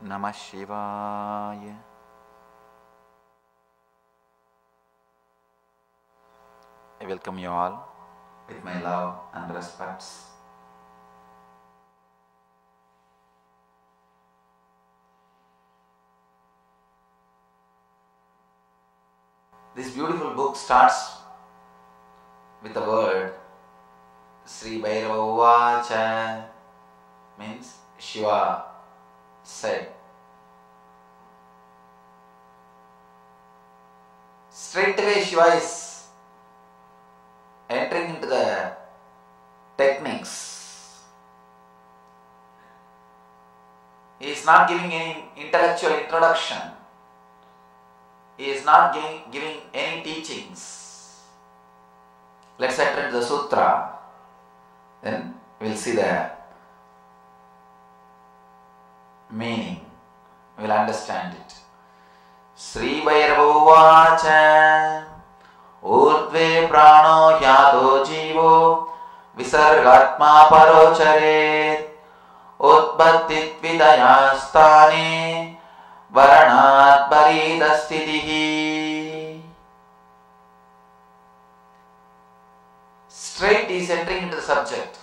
Namah Shivaya. I welcome you all with my love and respects. This beautiful book starts with the word Sri Bhairava Vacha, means Shiva said. Straight away Shiva is entering into the techniques. He is not giving any intellectual introduction. He is not giving any teachings. Let's enter into the sutra, then we will see the meaning, we will understand it. Sri Bhairava Vacha Urdve prano hyato jivo visargatma parocharet utbhattit vidayastane varanat paridastitihi. Straight he is entering into the subject.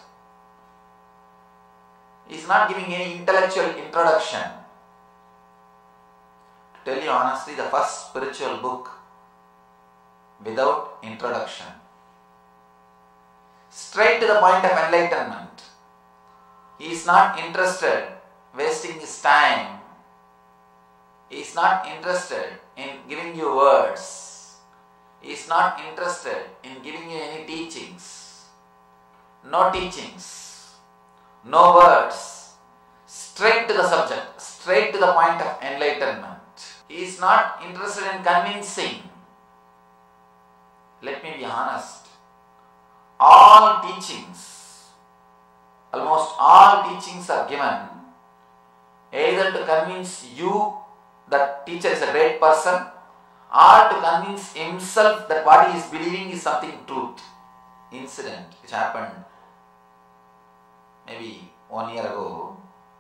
He is not giving any intellectual introduction. To tell you honestly, the first spiritual book without introduction. Straight to the point of enlightenment. He is not interested wasting his time. He is not interested in giving you words. He is not interested in giving you any teachings. No teachings. No words. Straight to the subject. Straight to the point of enlightenment. He is not interested in convincing. Let me be honest. All teachings, almost all teachings are given either to convince you that teacher is a great person, or to convince himself that what he is believing is something truth. Incident which happened maybe 1 year ago.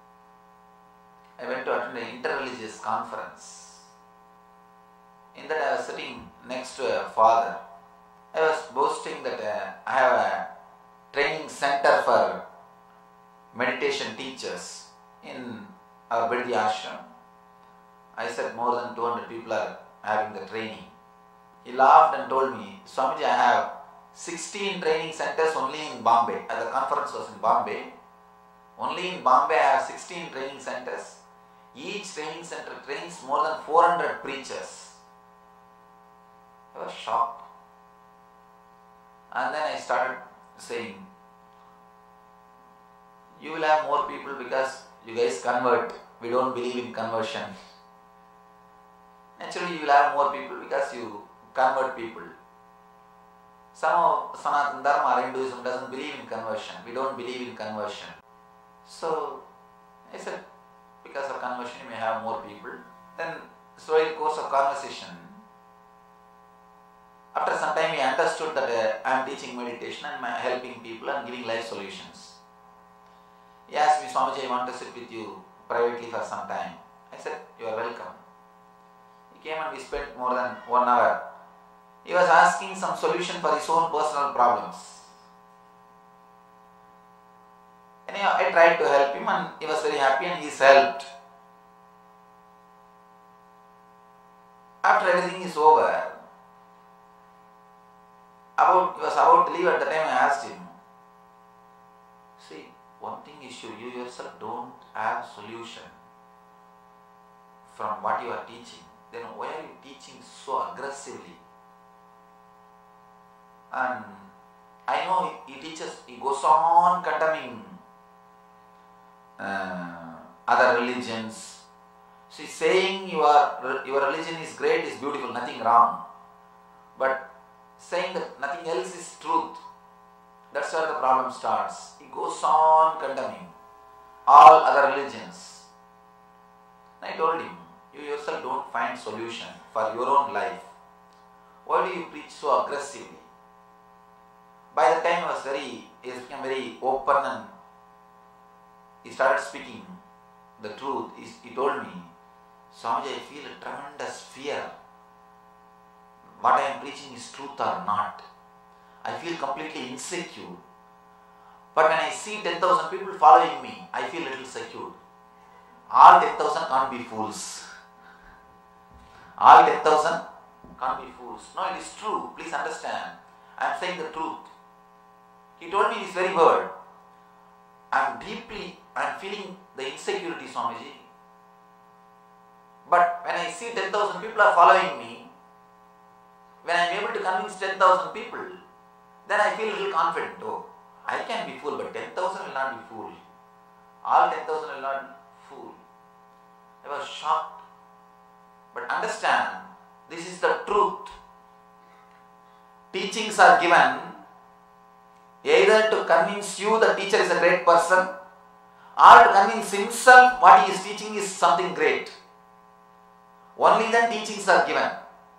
I went to attend an interreligious conference. In that I was sitting next to a father. I was boasting that I have a training center for meditation teachers in our Biddi ashram. I said more than 200 people are having the training. He laughed and told me, Swamiji, I have 16 training centers only in Bombay. The conference was in Bombay. Only in Bombay I have 16 training centers. Each training center trains more than 400 preachers. I was shocked. And then I started saying, you will have more people because you guys convert. We don't believe in conversion. Naturally, you will have more people because you convert people. Some of Sanatana Dharma or Hinduism doesn't believe in conversion. We don't believe in conversion. So, I said, because of conversion you may have more people. Then, slowly in course of conversation, after some time he understood that I am teaching meditation and helping people and giving life solutions. He asked me, Swamiji, I want to sit with you privately for some time. I said, you are welcome. He came and we spent more than 1 hour. He was asking some solution for his own personal problems. Anyhow, I tried to help him and he was very happy and he is helped. After everything is over, he was about to leave. At the time I asked him, see, one thing is sure, you yourself don't have solution from what you are teaching. Then why are you teaching so aggressively? And I know he teaches, he goes on condemning other religions. See, saying your religion is great is beautiful, nothing wrong. But saying that nothing else is truth, that's where the problem starts. He goes on condemning all other religions. And I told him, you yourself don't find solution for your own life. Why do you preach so aggressively? By the time he became very open and he started speaking the truth, he told me, Swamiji, I feel a tremendous fear. What I am preaching is truth or not. I feel completely insecure. But when I see 10,000 people following me, I feel a little secure. All 10,000 can't be fools. All 10,000 can't be fools. No, it is true. Please understand. I am saying the truth. He told me this very word. I am feeling the insecurity, Swamiji. But when I see 10,000 people are following me, when I am able to convince 10,000 people, then I feel a little confident. Oh, I can be fool, but 10,000 will not be fool. All 10,000 will not be fool. I was shocked. But understand, this is the truth. Teachings are given either to convince you the teacher is a great person, or to convince himself what he is teaching is something great. Only then teachings are given.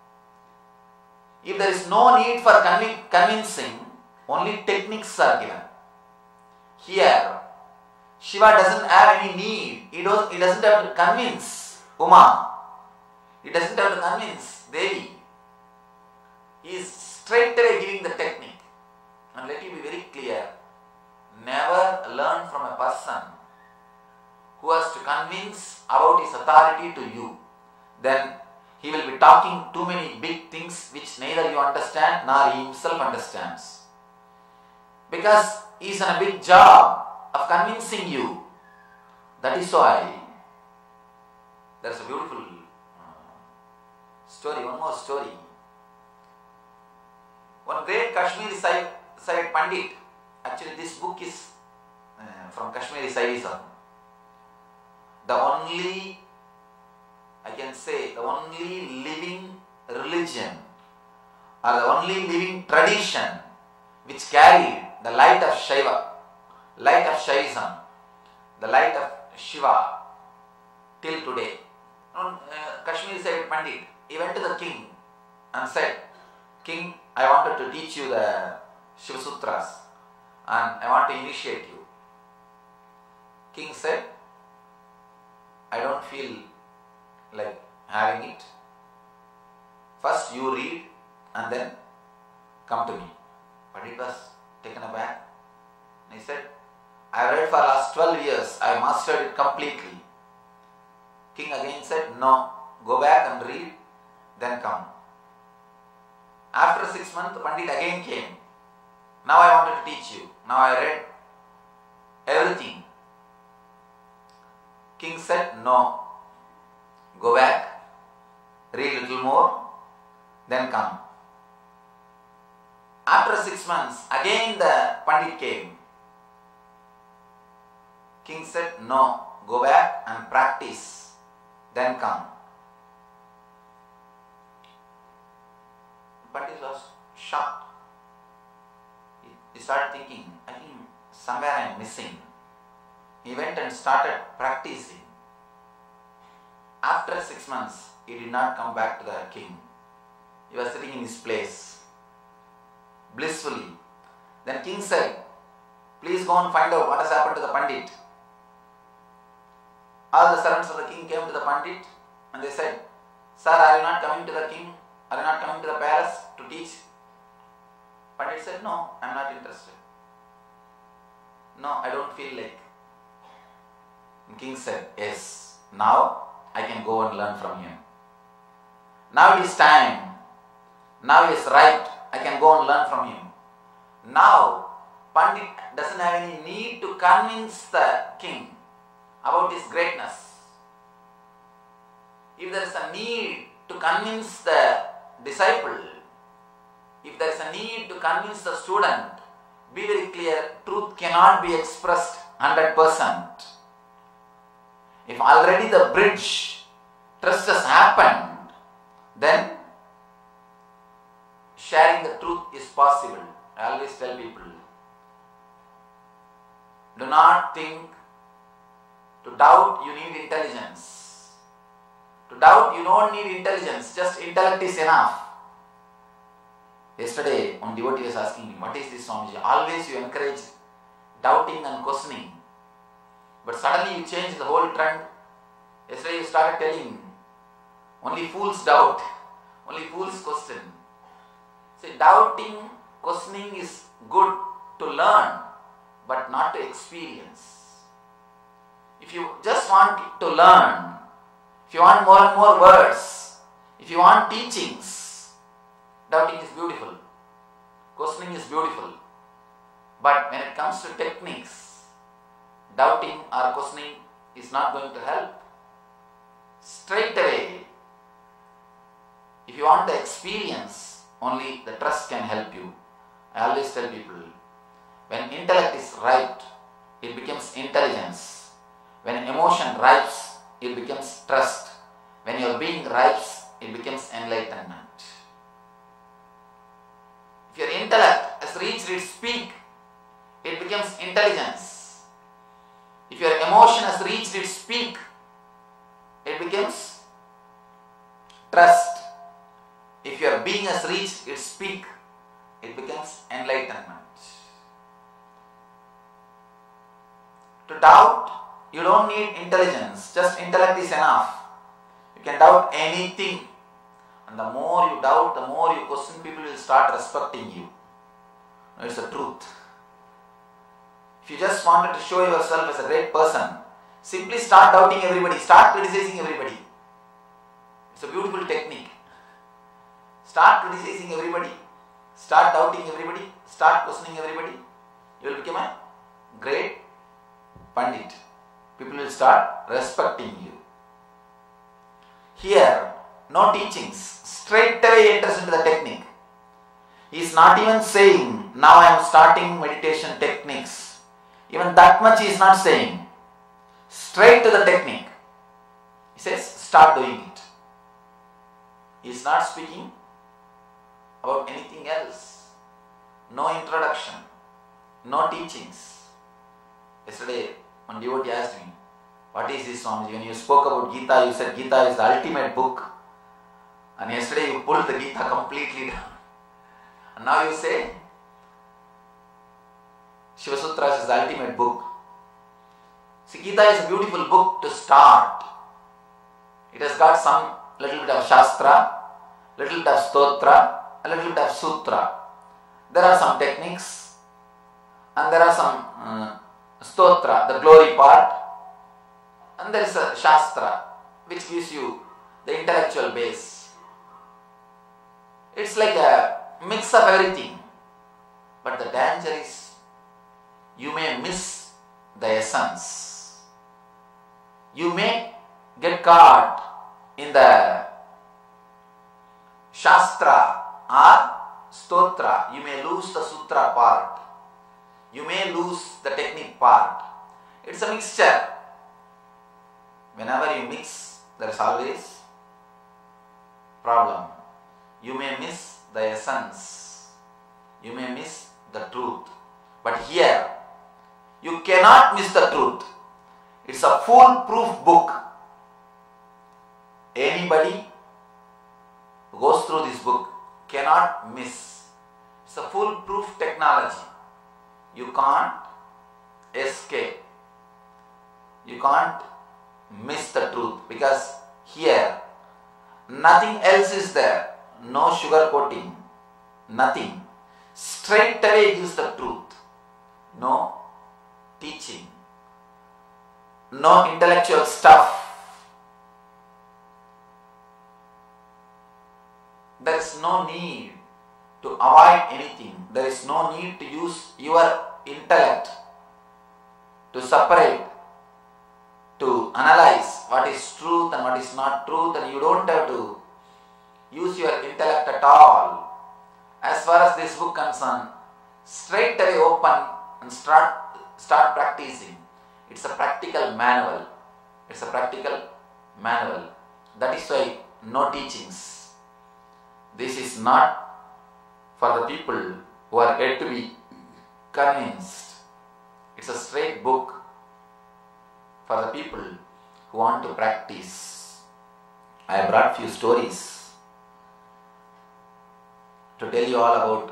If there is no need for convincing, only techniques are given. Here, Shiva doesn't have any need. He doesn't have to convince Uma. He doesn't have to convince Devi. He is straight away giving the technique. And let you be very clear, never learn from a person who has to convince about his authority to you. Then he will be talking too many big things which neither you understand nor he himself understands. Because he is on a big job of convincing you. That is why there is a beautiful story, one more story. One great Kashmiri side Pandit, actually this book is from Kashmiri Saivism. The only living religion or the only living tradition which carried the light of Shaiva, light of Shaivism, the light of Shiva till today. Kashmiri side Pandit, he went to the king and said, King, I wanted to teach you the Shiva Sutras and I want to initiate you. King said, I don't feel like having it. First you read and then come to me. But it was taken aback. And he said, I have read for last 12 years, I mastered it completely. King again said, no, go back and read, then come. After 6 months, the Pandit again came. Now I wanted to teach you. Now I read everything. King said, no, go back, read a little more, then come. After 6 months, again the Pandit came. King said, no, go back and practice, then come. Pandit was shocked. He started thinking, I think somewhere I am missing. He went and started practicing. After 6 months, he did not come back to the king. He was sitting in his place, blissfully. Then king said, please go and find out what has happened to the Pandit. All the servants of the king came to the Pandit and they said, Sir, are you not coming to the king? Are you not coming to the palace to teach? Pandit said, no, I am not interested. No, I don't feel like. And king said, yes, now I can go and learn from him. Now it is time. Now he is right. I can go and learn from him. Now, Pandit doesn't have any need to convince the king about his greatness. If there is a need to convince the disciple, if there is a need to convince the student, be very clear, truth cannot be expressed 100%. If already the bridge, trust has happened, then sharing the truth is possible. I always tell people, do not think to doubt you need intelligence. To doubt you don't need intelligence, just intellect is enough. Yesterday, one devotee was asking me, what is this, Swamiji? Always you encourage doubting and questioning. But suddenly you change the whole trend. Yesterday you started telling, only fools doubt, only fools question. See, doubting, questioning is good to learn, but not to experience. If you just want to learn, if you want more and more words, if you want teachings, doubting is beautiful, questioning is beautiful. But when it comes to techniques, doubting or questioning is not going to help. Straight away, if you want the experience, only the trust can help you. I always tell people, when intellect is ripe, it becomes intelligence. When emotion ripes, it becomes trust. When your being ripes, it becomes enlightenment. If your intellect has reached its peak, it becomes intelligence. If your emotion has reached its peak, it becomes trust. If your being has reached its peak, it becomes enlightenment. To doubt, you don't need intelligence, just intellect is enough. You can doubt anything. And the more you doubt, the more you question, people will start respecting you. It's the truth. If you just wanted to show yourself as a great person, simply start doubting everybody, start criticizing everybody. It's a beautiful technique. Start criticizing everybody, start doubting everybody, start questioning everybody. You will become a great Pandit. People will start respecting you. Here, no teachings, straight away enters into the technique. He is not even saying, now I am starting meditation techniques. Even that much he is not saying. Straight to the technique. He says, start doing it. He is not speaking about anything else. No introduction, no teachings. Yesterday, one devotee asked me, what is this, Swamiji? When you spoke about Gita, you said Gita is the ultimate book. And yesterday you pulled the Gita completely down. And now you say, Shiva Sutras is the ultimate book. See, Gita is a beautiful book to start. It has got some little bit of Shastra, little bit of Stotra, a little bit of Sutra. There are some techniques and there are some Stotra, the glory part, and there is a Shastra which gives you the intellectual base. It's like a mix of everything. But the danger is you may miss the essence. You may get caught in the Shastra or Stotra. You may lose the Sutra part. You may lose the technique part. It's a mixture. Whenever you mix, there is always problem. You may miss the essence. You may miss the truth. But here, you cannot miss the truth. It's a foolproof book. Anybody who goes through this book cannot miss. It's a foolproof technology. You can't escape. You can't miss the truth, because here nothing else is there. No sugar coating, nothing. Straight away gives the truth. No teaching, no intellectual stuff. There is no need to avoid anything. There is no need to use your intellect to separate, to analyze what is truth and what is not truth, and you don't have to use your intellect at all. As far as this book concerned, straight away open and start practicing. It's a practical manual. It's a practical manual. That is why no teachings. This is not for the people who are yet to be convinced. It's a straight book for the people who want to practice. I brought few stories to tell you all about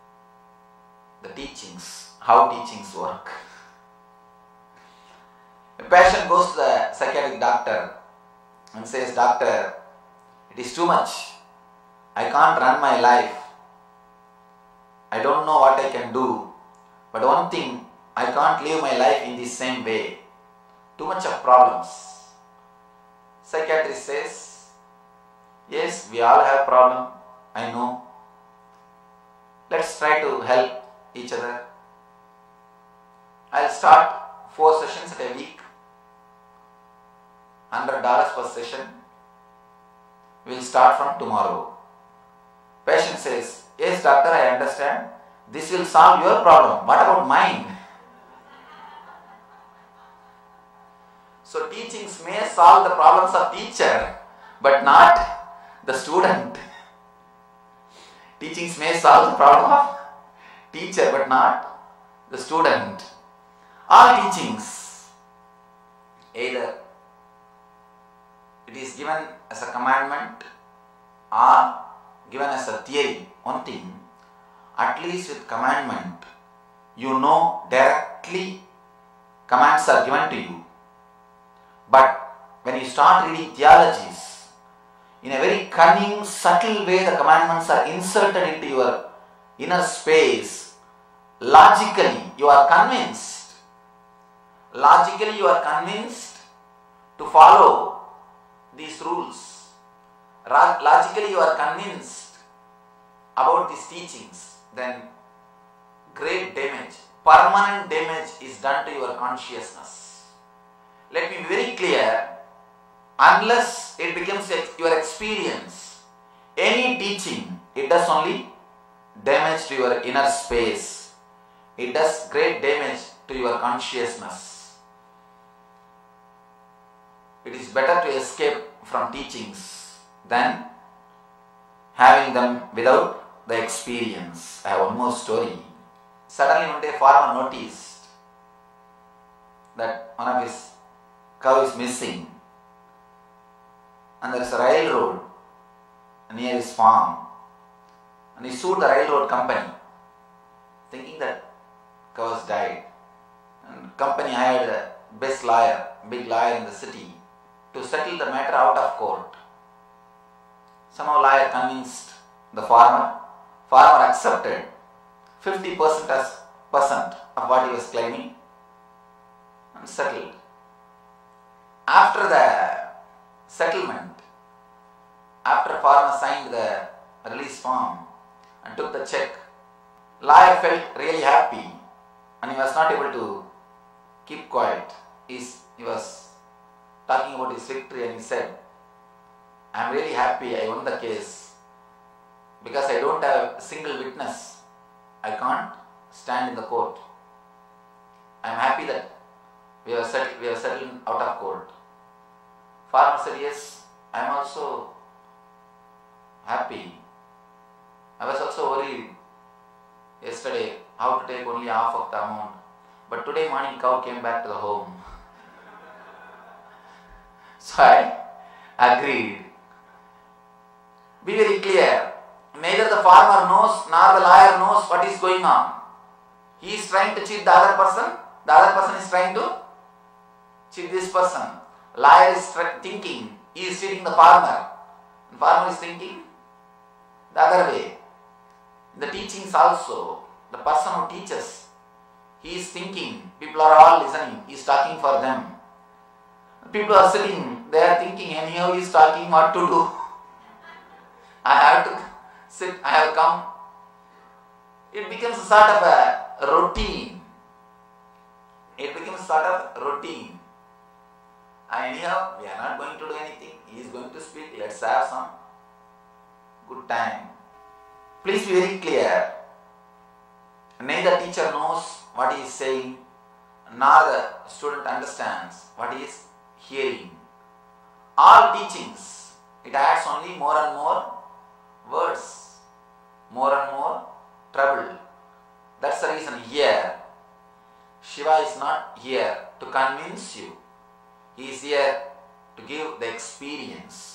the teachings, how teachings work. A patient goes to the psychiatric doctor and says, "Doctor, it is too much. I can't run my life. I don't know what I can do. But one thing, I can't live my life in the same way. Too much of problems." Psychiatrist says, "Yes, we all have problem. I know. Let's try to help each other. I'll start 4 sessions at a week. $100 per session. We'll start from tomorrow." Patient says, "Yes, doctor, I understand. This will solve your problem. What about mine?" So teachings may solve the problems of teacher, but not the student. Teachings may solve the problem of teacher, but not the student. All teachings, either it is given as a commandment or given as a theory. One thing, at least with commandment, you know directly commands are given to you. But when you start reading theologies, in a very cunning, subtle way, the commandments are inserted into your inner space. Logically, you are convinced. Logically, you are convinced to follow these rules. Logically, you are convinced about these teachings. Then, great damage, permanent damage is done to your consciousness. Let me be very clear. Unless it becomes your experience, any teaching, it does only damage to your inner space. It does great damage to your consciousness. It is better to escape from teachings than having them without the experience. I have one more story. Suddenly one day farmer noticed that one of his cow is missing. And there is a railroad near his farm. And he sued the railroad company, thinking that cow has died. And company hired the best lawyer, big lawyer in the city, to settle the matter out of court. Somehow lawyer convinced the farmer. Farmer accepted 50% of what he was claiming and settled. After the settlement, after farmer signed the release form and took the check, lawyer felt really happy and he was not able to keep quiet. He was talking about his victory and he said, "I am really happy I won the case because I don't have a single witness. I can't stand in the court. I am happy that we have settled out of court." Farmer said, "Yes, I am also happy. I was also worried yesterday how to take only half of the amount. But today morning cow came back to the home." So I agreed. Be very clear. Neither the farmer knows nor the lawyer knows what is going on. He is trying to cheat the other person. The other person is trying to cheat this person. Liar is thinking he is cheating the farmer. And farmer is thinking the other way. In the teachings also, the person who teaches, he is thinking, people are all listening, he is talking for them. People are sitting, they are thinking, anyhow he is talking what to do. I have to sit, I have come. It becomes a sort of a routine. It becomes sort of routine. And anyhow, we are not going to do anything. He is going to speak. Let's have some good time. Please be very clear. Neither teacher knows what he is saying, nor the student understands what he is hearing. All teachings, it adds only more and more words, more and more trouble. That's the reason here, Shiva is not here to convince you. He is here to give the experience.